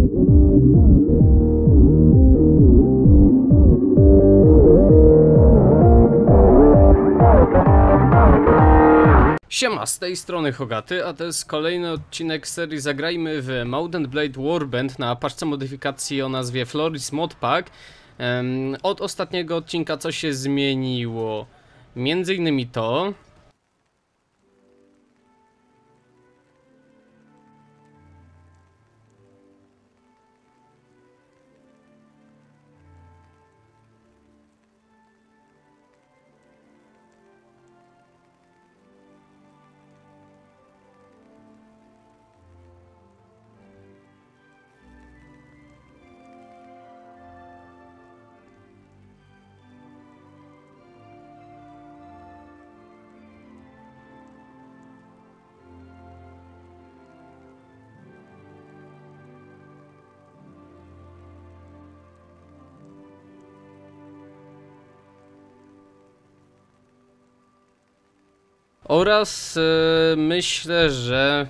Siema, z tej strony Hogaty, a to jest kolejny odcinek serii Zagrajmy w Mount & Blade Warband na paczce modyfikacji o nazwie Floris Modpack. Od ostatniego odcinka co się zmieniło? Między innymi to... Oraz myślę, że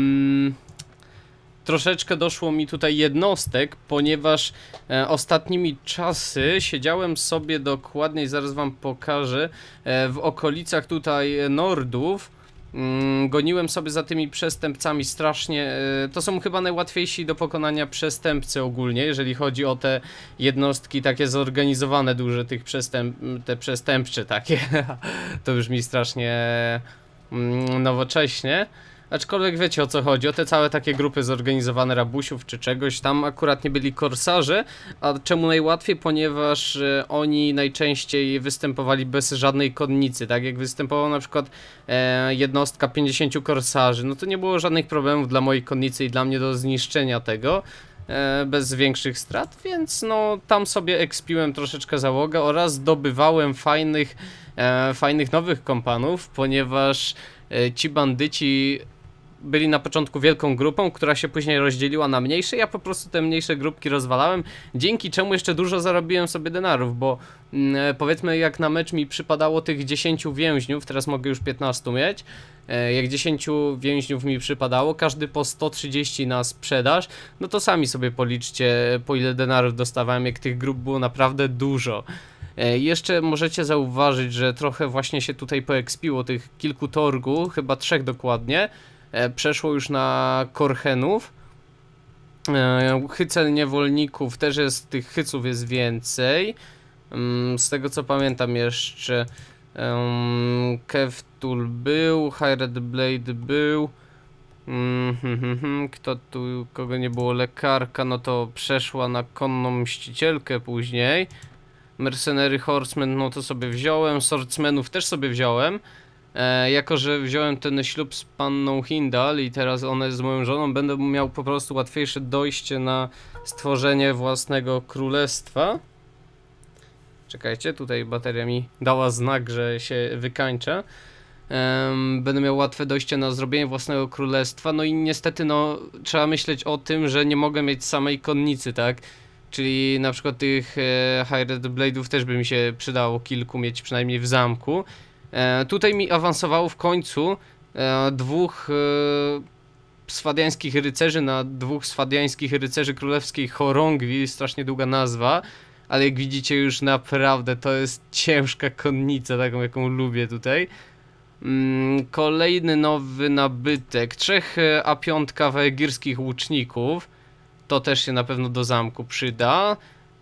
troszeczkę doszło mi tutaj jednostek, ponieważ ostatnimi czasy siedziałem sobie dokładniej, zaraz wam pokażę, w okolicach tutaj Nordów. Goniłem sobie za tymi przestępcami strasznie, to są chyba najłatwiejsi do pokonania przestępcy ogólnie, jeżeli chodzi o te jednostki takie zorganizowane, duże tych te przestępcze takie, to już mi strasznie nowocześnie. Aczkolwiek wiecie o co chodzi, o te całe takie grupy zorganizowane rabusiów czy czegoś, tam akurat nie byli korsarze. A czemu najłatwiej? Ponieważ oni najczęściej występowali bez żadnej konnicy, tak jak występowała na przykład jednostka 50 korsarzy, no to nie było żadnych problemów dla mojej konnicy i dla mnie do zniszczenia tego bez większych strat, więc no tam sobie ekspiłem troszeczkę załogę oraz zdobywałem fajnych nowych kompanów, ponieważ ci bandyci byli na początku wielką grupą, która się później rozdzieliła na mniejsze. Ja po prostu te mniejsze grupki rozwalałem, dzięki czemu jeszcze dużo zarobiłem sobie denarów, bo powiedzmy jak na mecz mi przypadało tych 10 więźniów, teraz mogę już 15 mieć, jak 10 więźniów mi przypadało, każdy po 130 na sprzedaż, no to sami sobie policzcie, po ile denarów dostawałem, jak tych grup było naprawdę dużo. Jeszcze możecie zauważyć, że trochę właśnie się tutaj poekspiło tych kilku torgu, chyba 3 dokładnie. Przeszło już na Korchenów. Hycel niewolników też jest, tych hyców jest więcej. Z tego co pamiętam jeszcze Keftul był, Hired Blade był. Kto tu, kogo nie było? Lekarka, no to przeszła na konną mścicielkę później. Mercenary Horsemen, no to sobie wziąłem. Swordsmenów też sobie wziąłem. Jako że wziąłem ten ślub z panną Hindal i teraz ona jest z moją żoną, będę miał po prostu łatwiejsze dojście na stworzenie własnego królestwa. Czekajcie, tutaj bateria mi dała znak, że się wykańcza. Będę miał łatwe dojście na zrobienie własnego królestwa, no i niestety no trzeba myśleć o tym, że nie mogę mieć samej konnicy, tak? Czyli na przykład tych Hired Blade'ów też by mi się przydało kilku mieć przynajmniej w zamku. Tutaj mi awansowało w końcu dwóch swaδιańskich rycerzy na dwóch swaδιańskich rycerzy królewskiej chorągwi, strasznie długa nazwa, ale jak widzicie już naprawdę to jest ciężka konnica, taką jaką lubię tutaj. Kolejny nowy nabytek, 3 A5 waegirskich łuczników, to też się na pewno do zamku przyda.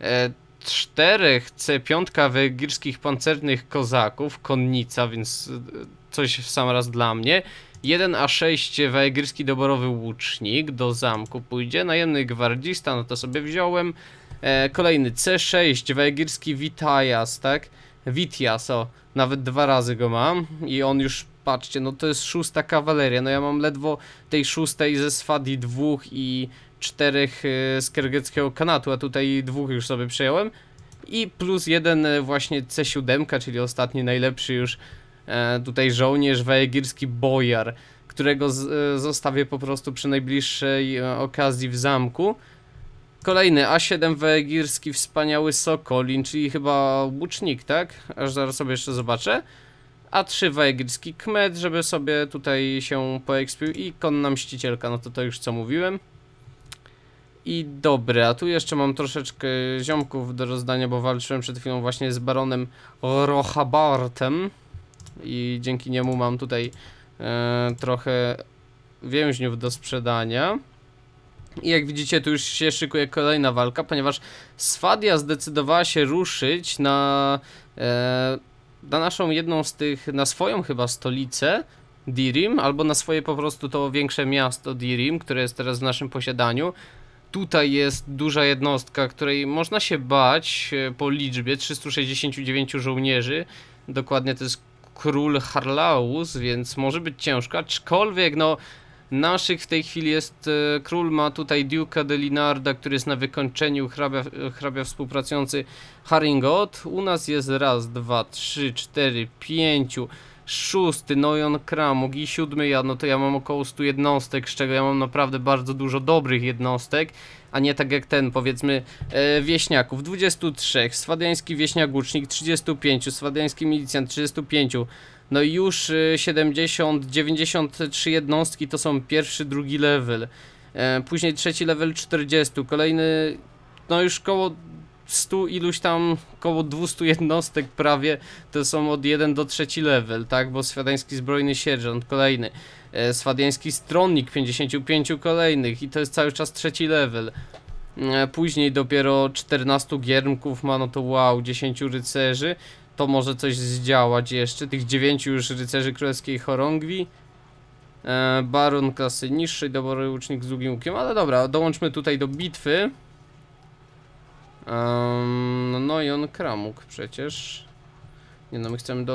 4 C5 waegirskich pancernych kozaków, konnica, więc coś w sam raz dla mnie. 1 A6 waegirski doborowy łucznik, do zamku pójdzie. Najemny gwardzista, no to sobie wziąłem. Kolejny C6 waegirski Witias, tak? Witias, o, nawet 2 razy go mam i on już, patrzcie, no to jest 6 kawaleria, no ja mam ledwo tej 6 ze Swadi 2 i 4 z Kergeckiego Kanatu, a tutaj 2 już sobie przejąłem. I plus 1 właśnie C7, czyli ostatni najlepszy już tutaj żołnierz waegirski Bojar, którego zostawię po prostu przy najbliższej okazji w zamku. Kolejny A7 waegirski wspaniały Sokolin, czyli chyba łucznik, tak? Aż zaraz sobie jeszcze zobaczę. A3 waegirski Kmet, żeby sobie tutaj się poekspił, i konna mścicielka, no to już co mówiłem. I dobra, a tu jeszcze mam troszeczkę ziomków do rozdania, bo walczyłem przed chwilą właśnie z baronem Rohabartem. I dzięki niemu mam tutaj trochę więźniów do sprzedania. I jak widzicie, tu już się szykuje kolejna walka, ponieważ Swadia zdecydowała się ruszyć na naszą jedną z tych, na swoją chyba stolicę Dirim, albo na swoje po prostu to większe miasto Dirim, które jest teraz w naszym posiadaniu. Tutaj jest duża jednostka, której można się bać po liczbie 369 żołnierzy. Dokładnie to jest król Harlaus, więc może być ciężko, aczkolwiek no naszych w tej chwili jest, król ma tutaj Duke'a de Linarda, który jest na wykończeniu, hrabia współpracujący Haringot. U nas jest raz, dwa, trzy, cztery, pięciu, szósty Nojon Kramuk i siódmy ja, no to ja mam około 100 jednostek, z czego ja mam naprawdę bardzo dużo dobrych jednostek, a nie tak jak ten, powiedzmy, wieśniaków. 23, swadiański wieśniak łucznik 35, swadiański milicjant 35, no i już 70, 93 jednostki to są pierwszy, drugi level, później trzeci level 40, kolejny, no już koło 100 iluś tam, koło 200 jednostek prawie, to są od 1 do 3 level, tak, bo swadiański zbrojny sierżant kolejny, swadiański stronnik 55 kolejnych i to jest cały czas 3 level. Później dopiero 14 giermków ma, no to wow, 10 rycerzy, to może coś zdziałać jeszcze, tych 9 już rycerzy królewskiej chorągwi, baron klasy niższej, dobory łucznik z długim łukiem, ale dobra, dołączmy tutaj do bitwy. No i on Kramuk przecież. Nie no, my chcemy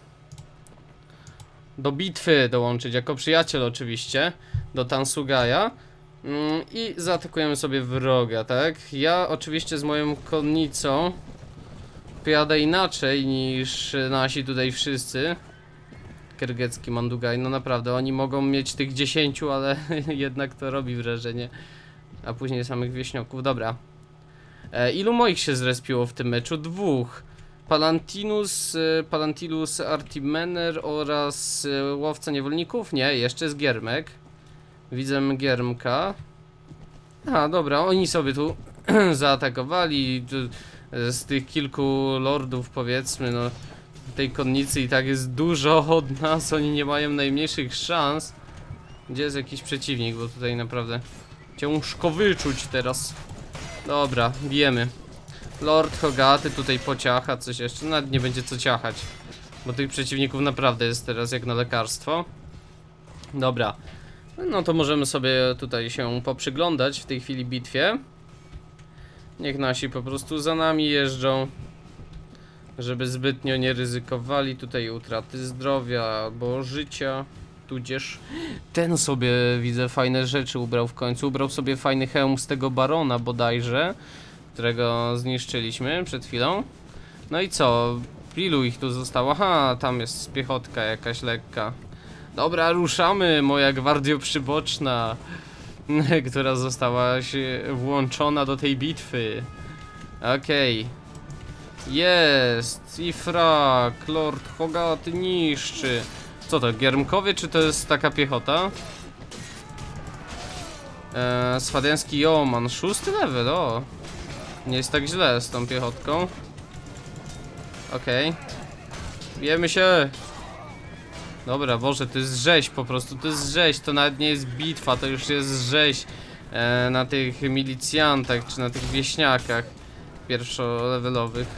do bitwy dołączyć, jako przyjaciel oczywiście, do Tansugaja. I zaatakujemy sobie wroga, tak? Ja oczywiście z moją konnicą pojadę inaczej niż nasi tutaj wszyscy. Kyrgyzski Mandugaj, no naprawdę, oni mogą mieć tych 10, ale jednak to robi wrażenie. A później samych wieśniaków, dobra. Ilu moich się zrespiło w tym meczu? 2. Palantilus Artimener oraz łowca niewolników? Nie, jeszcze jest Giermek. Widzę Giermka. A, dobra, oni sobie tu zaatakowali. Z tych kilku lordów, powiedzmy, no tej konnicy i tak jest dużo od nas, oni nie mają najmniejszych szans. Gdzie jest jakiś przeciwnik, bo tutaj naprawdę ciężko wyczuć teraz. Dobra, bijemy. Lord Hogaty tutaj pociacha coś jeszcze, nawet nie będzie co ciachać, bo tych przeciwników naprawdę jest teraz jak na lekarstwo. Dobra, no to możemy sobie tutaj się poprzyglądać w tej chwili bitwie. Niech nasi po prostu za nami jeżdżą, żeby zbytnio nie ryzykowali tutaj utraty zdrowia albo życia. Tudzież ten sobie, widzę, fajne rzeczy ubrał w końcu. Ubrał sobie fajny hełm z tego barona bodajże, którego zniszczyliśmy przed chwilą. No i co? Ilu ich tu zostało? Aha, tam jest piechotka jakaś lekka. Dobra, ruszamy, moja gwardio przyboczna, która została się włączona do tej bitwy. Okej. Jest! I frak! Lord Hogaty niszczy. Co to, giermkowie, czy to jest taka piechota? Swadiański Joman, 6 level, o! Nie jest tak źle z tą piechotką. Okej. Bijemy się! Dobra, Boże, to jest rzeź po prostu, to jest rzeź, to nawet nie jest bitwa, to już jest rzeź na tych milicjantach, czy na tych wieśniakach pierwszolevelowych.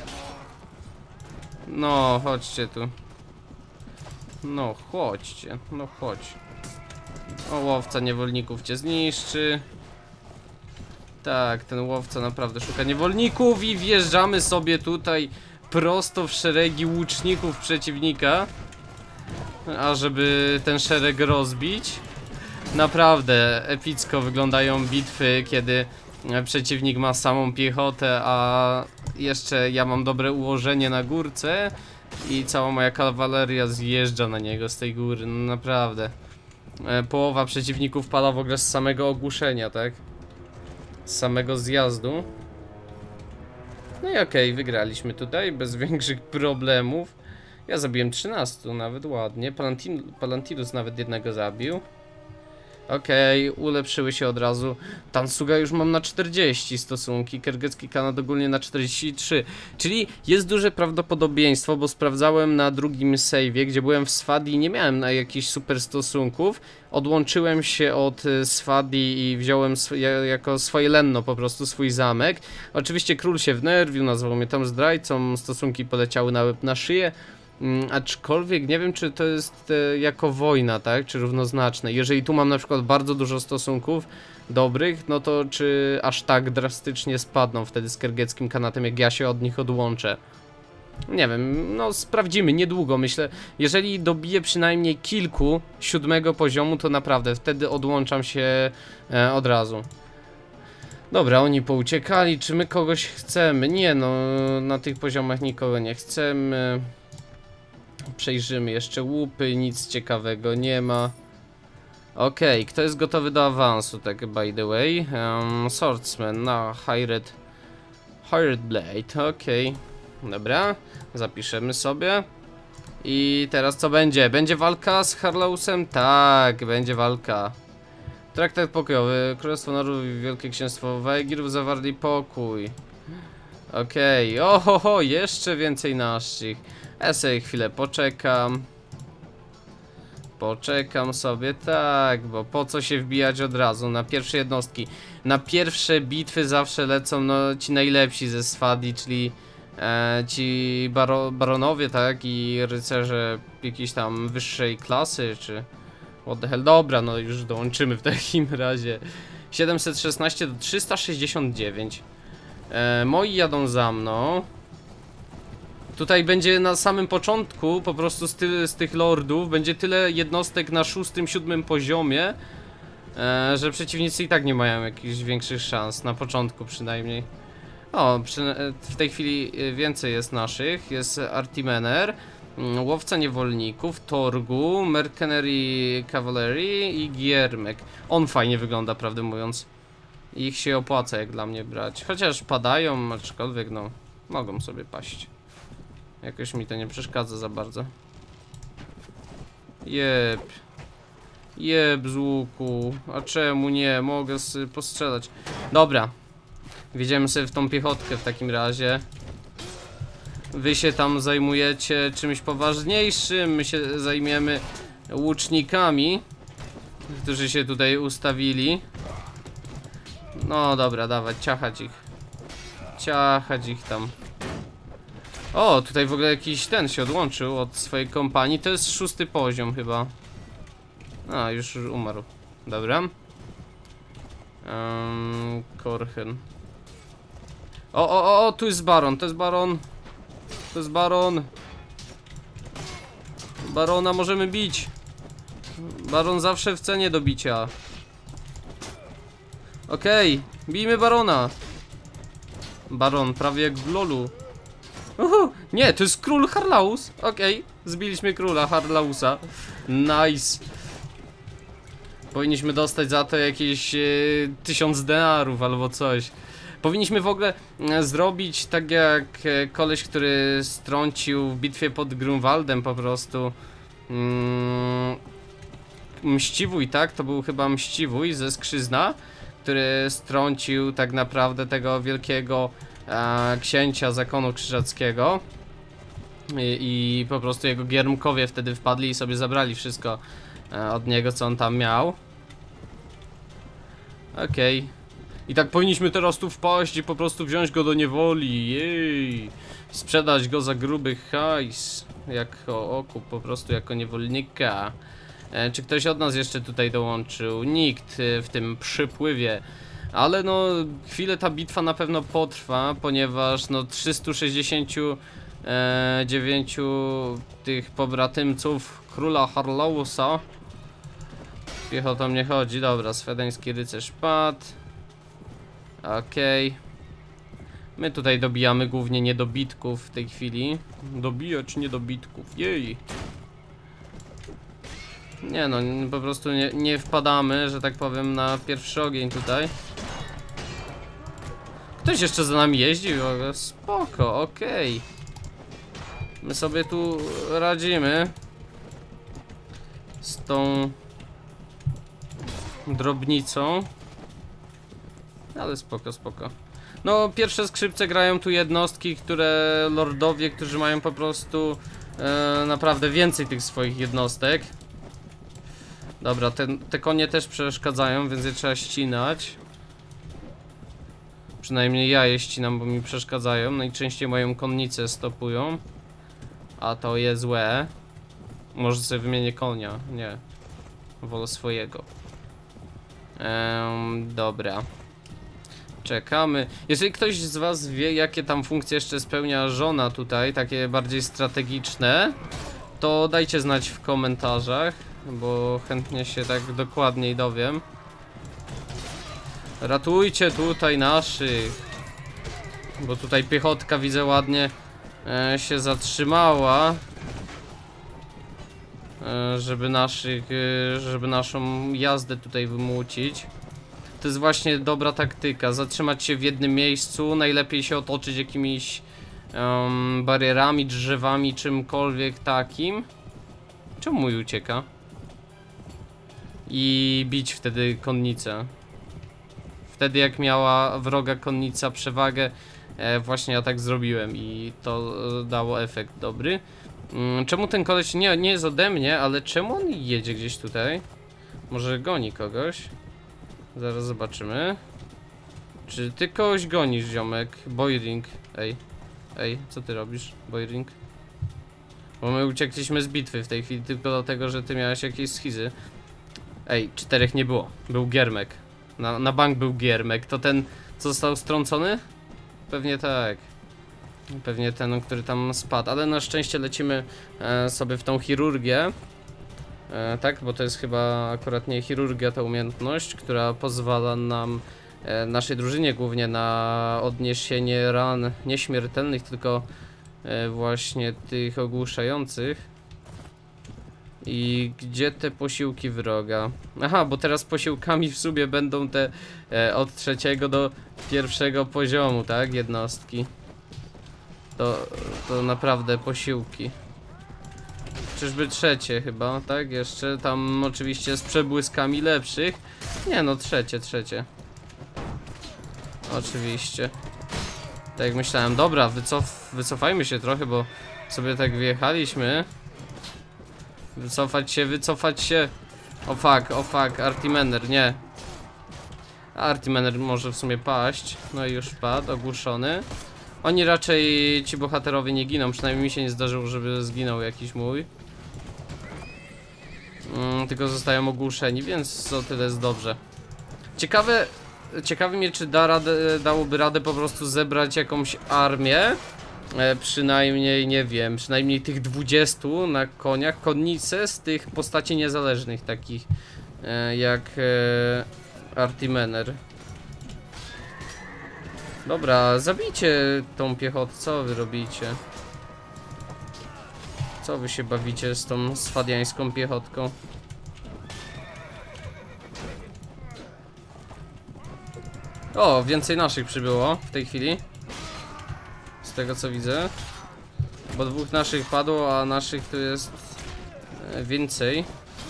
No, chodźcie tu. No, chodźcie, no chodź. O, łowca niewolników cię zniszczy. Tak, ten łowca naprawdę szuka niewolników i wjeżdżamy sobie tutaj prosto w szeregi łuczników przeciwnika. A żeby ten szereg rozbić. Naprawdę epicko wyglądają bitwy, kiedy przeciwnik ma samą piechotę, a jeszcze ja mam dobre ułożenie na górce i cała moja kawaleria zjeżdża na niego z tej góry, no naprawdę. Połowa przeciwników pada w ogóle z samego ogłuszenia, tak? Z samego zjazdu. No i okej, wygraliśmy tutaj bez większych problemów. Ja zabiłem 13 nawet, ładnie. Palantilus nawet jednego zabił. Okej, ulepszyły się od razu. Tansuga już mam na 40 stosunki, Kergecki Khanat ogólnie na 43. Czyli jest duże prawdopodobieństwo, bo sprawdzałem na drugim save'ie, gdzie byłem w Swadii i nie miałem na jakichś super stosunków. Odłączyłem się od Swadii i wziąłem jako swoje lenno po prostu swój zamek. Oczywiście król się wnerwił, nazwał mnie tam zdrajcą, stosunki poleciały na łeb na szyję. Aczkolwiek nie wiem, czy to jest jako wojna, tak? Czy równoznaczne. Jeżeli tu mam na przykład bardzo dużo stosunków dobrych, no to czy aż tak drastycznie spadną wtedy z Kergeckim Khanatem, jak ja się od nich odłączę. Nie wiem, no sprawdzimy niedługo, myślę. Jeżeli dobiję przynajmniej kilku 7 poziomu, to naprawdę wtedy odłączam się od razu. Dobra, oni pouciekali, czy my kogoś chcemy? Nie no, na tych poziomach nikogo nie chcemy. Przejrzymy jeszcze łupy, nic ciekawego nie ma. Okej, kto jest gotowy do awansu, tak by the way? Swordsman na Hired Blade, okej. Dobra, zapiszemy sobie. I teraz co będzie? Będzie walka z Harlausem? Tak, będzie walka. Traktat pokojowy, Królestwo Narodów i Wielkie Księstwo Wajgirów zawarli pokój. Okej, ohoho, jeszcze więcej naszych. Ja sobie chwilę poczekam. Poczekam sobie, tak, bo po co się wbijać od razu na pierwsze jednostki. Na pierwsze bitwy zawsze lecą no, ci najlepsi ze Swadii, czyli ci baronowie, tak, i rycerze jakiejś tam wyższej klasy, czy what the hell. Dobra, no już dołączymy w takim razie. 716 do 369. Moi jadą za mną. Tutaj będzie na samym początku po prostu z tych lordów będzie tyle jednostek na 6., 7. poziomie, że przeciwnicy i tak nie mają jakichś większych szans, na początku przynajmniej. O, w tej chwili więcej jest naszych, jest Artimener, Łowca Niewolników, Torgu, Mercenary Cavalry i Giermek. On fajnie wygląda, prawdę mówiąc. Ich się opłaca jak dla mnie brać, chociaż padają, aczkolwiek no, mogą sobie paść. Jakoś mi to nie przeszkadza za bardzo. Jeb. Jeb z łuku. A czemu nie? Mogę postrzelać. Dobra. Wjedziemy sobie w tą piechotkę w takim razie. Wy się tam zajmujecie czymś poważniejszym. My się zajmiemy łucznikami, którzy się tutaj ustawili. No dobra, dawać, ciachać ich. Ciachać ich tam. O, tutaj w ogóle jakiś ten się odłączył od swojej kompanii. To jest 6. poziom chyba. A, już umarł. Dobra. Korchen. O, tu jest baron, to jest baron. To jest baron. Barona możemy bić. Baron zawsze w cenie do bicia. Okej, bijmy barona. Baron prawie jak w lolu. Nie, to jest król Harlaus. Okej, zbiliśmy króla Harlausa. Nice. Powinniśmy dostać za to jakieś 1000 denarów albo coś. Powinniśmy w ogóle zrobić tak jak koleś, który strącił w bitwie pod Grunwaldem po prostu. Mściwój, tak? To był chyba Mściwój ze Skrzyzna, który strącił tak naprawdę tego wielkiego księcia zakonu krzyżackiego. I po prostu jego giermkowie wtedy wpadli i sobie zabrali wszystko od niego, co on tam miał. Okej. I tak powinniśmy teraz tu wpaść i po prostu wziąć go do niewoli. Jej. Sprzedać go za gruby hajs. Jako okup, po prostu jako niewolnika. Czy ktoś od nas jeszcze tutaj dołączył? Nikt w tym przypływie. Ale no, chwilę ta bitwa na pewno potrwa, ponieważ no 369 tych pobratymców króla Harlausa. Piechotą nie chodzi, dobra, swedeński rycerz padł. Okej. My tutaj dobijamy głównie niedobitków w tej chwili. Dobijać niedobitków, jej. Nie no, po prostu nie wpadamy, że tak powiem, na pierwszy ogień tutaj. Ktoś jeszcze za nami jeździ? Spoko, okej. My sobie tu radzimy z tą drobnicą. Ale spoko, spoko. No, pierwsze skrzypce grają tu jednostki, lordowie, którzy mają po prostu naprawdę więcej tych swoich jednostek. Dobra, te konie też przeszkadzają, więc je trzeba ścinać. Przynajmniej ja je ścinam, bo mi przeszkadzają. Najczęściej moją konnicę stopują. A to jest złe. Może sobie wymienię konia. Nie. Wolę swojego. Dobra. Czekamy. Jeżeli ktoś z was wie, jakie tam funkcje jeszcze spełnia żona tutaj, takie bardziej strategiczne, to dajcie znać w komentarzach, bo chętnie się tak dokładniej dowiem. Ratujcie tutaj naszych. Bo tutaj piechotka, widzę, ładnie się zatrzymała. Żeby naszą jazdę tutaj wymucić. To jest właśnie dobra taktyka. Zatrzymać się w jednym miejscu. Najlepiej się otoczyć jakimiś barierami, drzewami, czymkolwiek takim. Czemu mój ucieka? I bić wtedy konnicę. Wtedy jak miała wroga konnica przewagę, właśnie ja tak zrobiłem i to dało efekt dobry. Czemu ten koleś nie jest ode mnie, ale czemu on jedzie gdzieś tutaj? Może goni kogoś? Zaraz zobaczymy. Czy ty kogoś gonisz, ziomek? Boyring. Ej, co ty robisz, Boyring? Bo my uciekliśmy z bitwy w tej chwili tylko dlatego, że ty miałeś jakieś schizy. Ej, 4 nie było. Był Giermek. Na bank był Giermek. To ten, co został strącony? Pewnie tak. Pewnie ten, który tam spadł. Ale na szczęście lecimy sobie w tą chirurgię. Tak, bo to jest chyba akurat nie chirurgia, ta umiejętność, która pozwala nam, naszej drużynie głównie, na odniesienie ran nieśmiertelnych, tylko właśnie tych ogłuszających. I gdzie te posiłki wroga? Aha, bo teraz posiłkami w sumie będą te od 3. do 1. poziomu, tak? Jednostki. To naprawdę posiłki. Czyżby 3 chyba, tak? Jeszcze tam oczywiście z przebłyskami lepszych. Nie no, 3. Oczywiście. Tak jak myślałem. Dobra, wycofajmy się trochę, bo sobie tak wjechaliśmy. Wycofać się. O fuck, Artimener, nie. Artimener może w sumie paść. No i już padł, ogłuszony. Oni raczej, ci bohaterowie, nie giną. Przynajmniej mi się nie zdarzyło, żeby zginął jakiś mój. Tylko zostają ogłuszeni, więc o tyle jest dobrze. Ciekawi mnie, czy dałoby radę po prostu zebrać jakąś armię. Przynajmniej, nie wiem, przynajmniej tych 20 na koniach, konnice z tych postaci niezależnych, takich jak Artimener. Dobra, zabijcie tą piechotę, co wy robicie? Co wy się bawicie z tą swadiańską piechotką? O, więcej naszych przybyło w tej chwili. Z tego co widzę. Bo 2 naszych padło, a naszych tu jest więcej.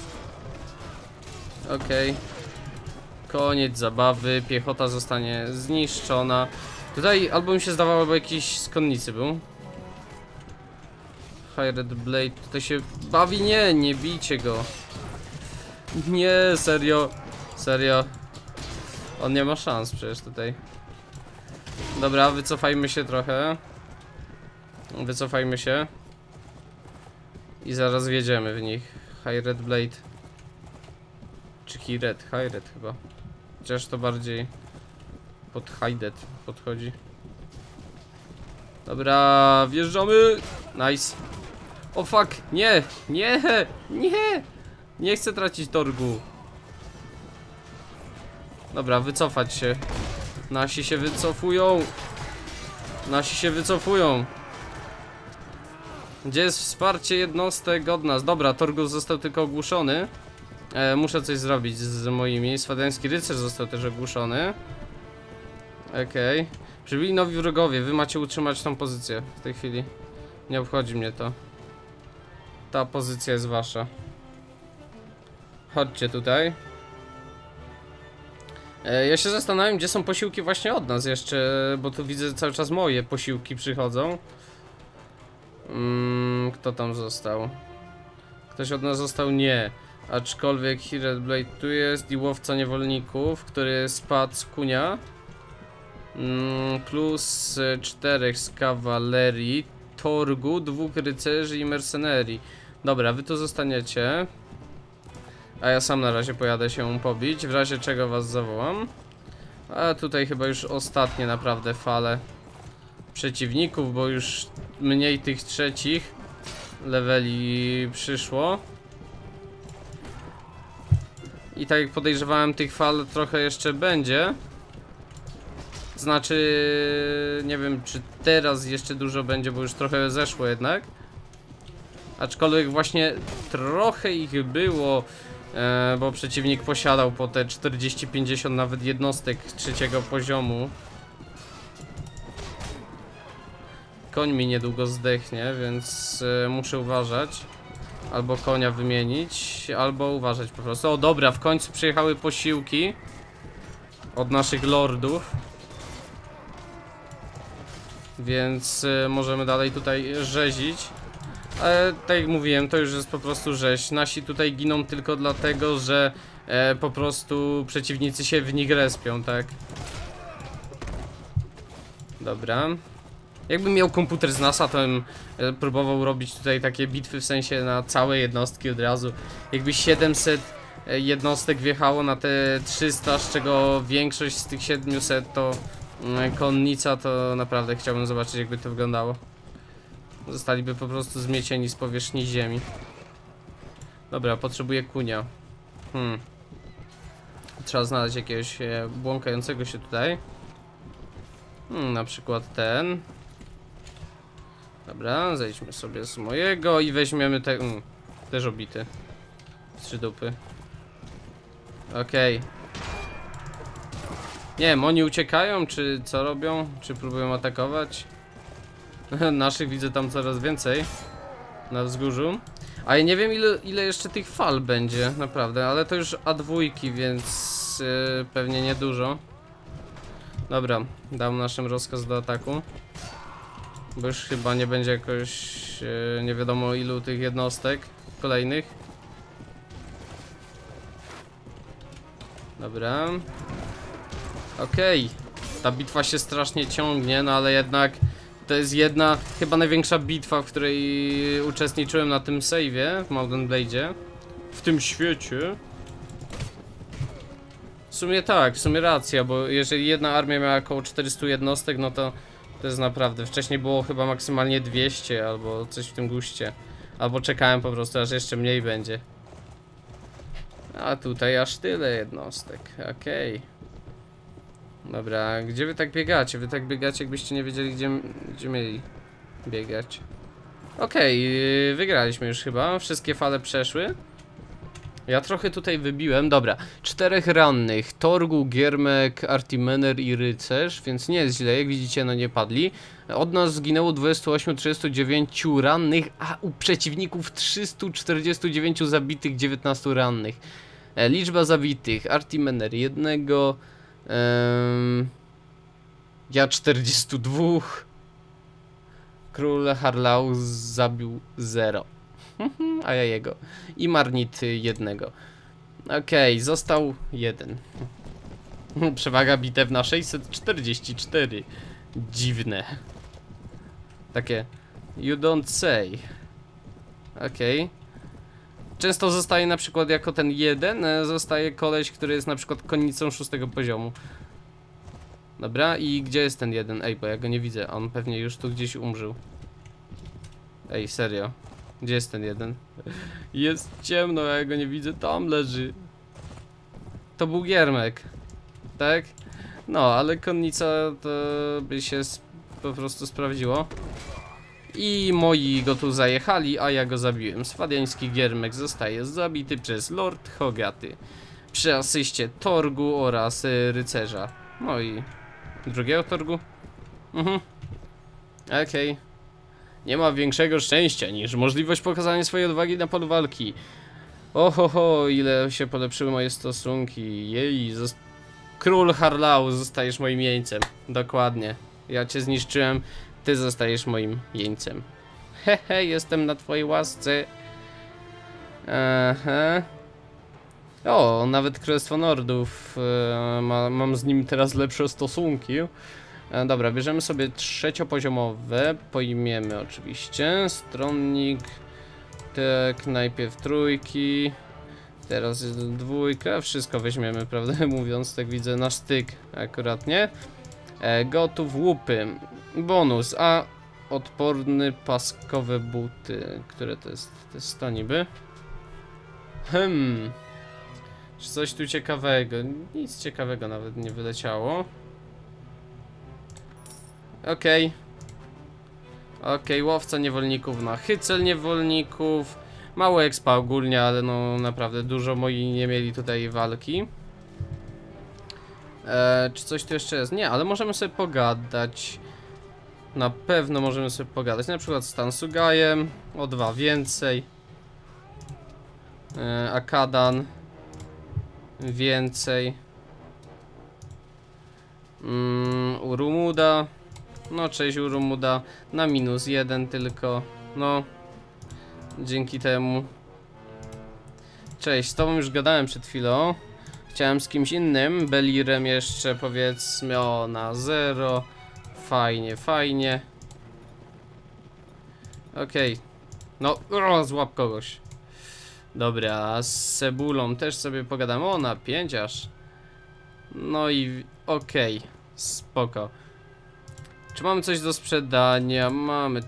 Okej. Koniec zabawy, piechota zostanie zniszczona. Tutaj albo mi się zdawało, bo jakiś z konnicy był. High Red Blade tutaj się bawi, nie bijcie go. Nie, serio. On nie ma szans przecież tutaj. Dobra, wycofajmy się trochę. Wycofajmy się. I zaraz wjedziemy w nich. High Red Blade. Czy High Red chyba. Chociaż to bardziej pod High Red podchodzi. Dobra, wjeżdżamy. Nice. O fuck, nie. Nie chcę tracić torgu. Dobra, wycofać się. Nasi się wycofują. Gdzie jest wsparcie jednostek od nas? Dobra, Torgus został tylko ogłuszony. Muszę coś zrobić z moimi. Swadiański rycerz został też ogłuszony. Okej. Przybyli nowi wrogowie. Wy macie utrzymać tą pozycję w tej chwili. Nie obchodzi mnie to. Ta pozycja jest wasza. Chodźcie tutaj. Ja się zastanawiam, gdzie są posiłki właśnie od nas jeszcze, bo tu widzę cały czas moje posiłki przychodzą. Kto tam został? Ktoś od nas został? Nie. Aczkolwiek Hired Blade tu jest i łowca niewolników, który spadł z kunia. Plus 4 z kawalerii, torgu, 2 rycerzy i mercenerii. Dobra, wy tu zostaniecie. A ja sam na razie pojadę się pobić, w razie czego was zawołam. A tutaj chyba już ostatnie naprawdę fale przeciwników, bo już mniej tych trzecich leveli przyszło. I tak jak podejrzewałem, tych fal trochę jeszcze będzie. Znaczy, nie wiem czy teraz jeszcze dużo będzie, bo już trochę zeszło jednak. Aczkolwiek właśnie trochę ich było, bo przeciwnik posiadał po te 40-50 nawet jednostek trzeciego poziomu. Koń mi niedługo zdechnie, więc muszę uważać. Albo konia wymienić, albo uważać po prostu. O dobra, w końcu przyjechały posiłki od naszych lordów. Więc możemy dalej tutaj rzezić. Ale tak jak mówiłem, to już jest po prostu rzeź. Nasi tutaj giną tylko dlatego, że po prostu przeciwnicy się w nich respią, tak? Dobra. Jakbym miał komputer z NASA, to bym próbował robić tutaj takie bitwy w sensie na całe jednostki od razu. Jakby 700 jednostek wjechało na te 300, z czego większość z tych 700 to konnica, to naprawdę chciałbym zobaczyć, jakby to wyglądało. Zostaliby po prostu zmiecieni z powierzchni ziemi. Dobra, potrzebuję kunia. Trzeba znaleźć jakiegoś błąkającego się tutaj. Na przykład ten. Dobra, zejdźmy sobie z mojego i weźmiemy te... też obity. Trzy dupy. Okej. Nie wiem, oni uciekają, czy co robią? Czy próbują atakować? Naszych widzę tam coraz więcej na wzgórzu. A ja nie wiem ile jeszcze tych fal będzie, naprawdę, ale to już A2, więc pewnie niedużo. Dobra, dam naszym rozkaz do ataku. Bo już chyba nie będzie jakoś nie wiadomo ilu tych jednostek kolejnych. Dobra. Okej. Ta bitwa się strasznie ciągnie, no ale jednak to jest jedna, chyba największa bitwa, w której uczestniczyłem na tym save'ie w Mount & Blade'zie. W tym świecie. W sumie tak, w sumie racja, bo jeżeli jedna armia miała około 400 jednostek, no to jest naprawdę, wcześniej było chyba maksymalnie 200 albo coś w tym guście. Albo czekałem po prostu, aż jeszcze mniej będzie. A tutaj aż tyle jednostek, okej. Dobra, gdzie wy tak biegacie? Wy tak biegacie, jakbyście nie wiedzieli, gdzie mieli biegać. Okej, wygraliśmy już chyba, wszystkie fale przeszły. Ja trochę tutaj wybiłem, dobra. 4 rannych, Torgu, Giermek, Artimener i Rycerz, więc nie jest źle, jak widzicie, no nie padli. Od nas zginęło 28-39 rannych, a u przeciwników 349 zabitych, 19 rannych. Liczba zabitych, Artimener 1, ja 42, Król Harlaw zabił 0. A ja jego. I Marnit 1. Okej, został 1. Przewaga bitewna 644. Dziwne. Takie you don't say. Okej. Często zostaje na przykład jako ten 1, zostaje koleś, który jest na przykład konnicą 6 poziomu. Dobra, i gdzie jest ten 1? Ej, bo ja go nie widzę, on pewnie już tu gdzieś umrzył. Ej, serio. Gdzie jest ten 1? Jest ciemno, ja go nie widzę, tam leży. To był Giermek. Tak? No, ale konnica to by się po prostu sprawdziło. I moi go tu zajechali, a ja go zabiłem. Swadiański Giermek zostaje zabity przez Lord Hogaty. Przy asyście Torgu oraz Rycerza. No i drugiego Torgu. Okej. Nie ma większego szczęścia niż możliwość pokazania swojej odwagi na polu walki. Ohoho, ile się polepszyły moje stosunki. Jej, Król Harlau, zostajesz moim jeńcem. Dokładnie. Ja cię zniszczyłem, ty zostajesz moim jeńcem. Hehe, jestem na twojej łasce. Aha. O, nawet Królestwo Nordów. Mam z nim teraz lepsze stosunki. Dobra, bierzemy sobie trzeciopoziomowe. Pojmiemy oczywiście. Stronnik. Tak, najpierw trójki. Teraz jest dwójka. Wszystko weźmiemy, prawdę mówiąc. Tak widzę na styk akuratnie. Gotów, łupy. Bonus, a odporny paskowe buty. Które to jest? To jest to niby. Czy coś tu ciekawego? Nic ciekawego nawet nie wyleciało. Okej. Okej, łowca niewolników na hycel niewolników. Mało expa ogólnie, ale no naprawdę dużo moi nie mieli tutaj walki. Czy coś tu jeszcze jest? Nie, ale możemy sobie pogadać. Na pewno możemy sobie pogadać. Na przykład z Tansugajem. O 2 więcej. Akadan. Więcej. Urumuda. No cześć Urumuda. Na -1 tylko. No. Dzięki temu. Cześć, z tobą już gadałem przed chwilą. Chciałem z kimś innym. Belirem jeszcze powiedzmy. O, na 0. Fajnie, fajnie. Okej. No, złap kogoś. Dobra, z Sebulą też sobie pogadamy. O, na 5 aż. No i okej. Spoko. Czy mamy coś do sprzedania? Mamy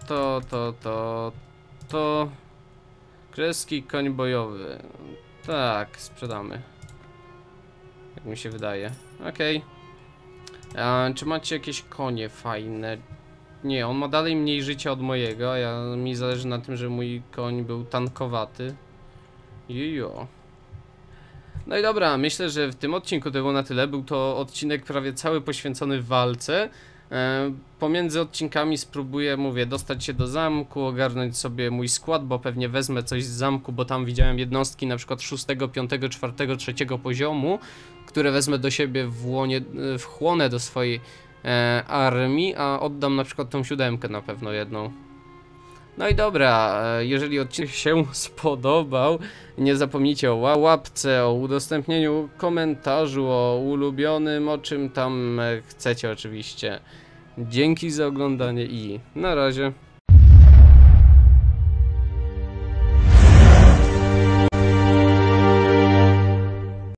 to. Kreski koń bojowy. Tak, sprzedamy. Jak mi się wydaje. Okej. Czy macie jakieś konie fajne? Nie, on ma dalej mniej życia od mojego. Mi zależy na tym, że mój koń był tankowaty. Jojo. No i dobra, myślę, że w tym odcinku to było na tyle. Był to odcinek prawie cały poświęcony walce. Pomiędzy odcinkami spróbuję, mówię, dostać się do zamku, ogarnąć sobie mój skład, bo pewnie wezmę coś z zamku, bo tam widziałem jednostki na przykład 6, 5, 4, 3 poziomu, które wezmę do siebie, wchłonę do swojej armii, a oddam na przykład tą 7 na pewno jedną. No i dobra, jeżeli odcinek się spodobał, nie zapomnijcie o łapce, o udostępnieniu komentarzu, o ulubionym, o czym tam chcecie oczywiście. Dzięki za oglądanie i na razie.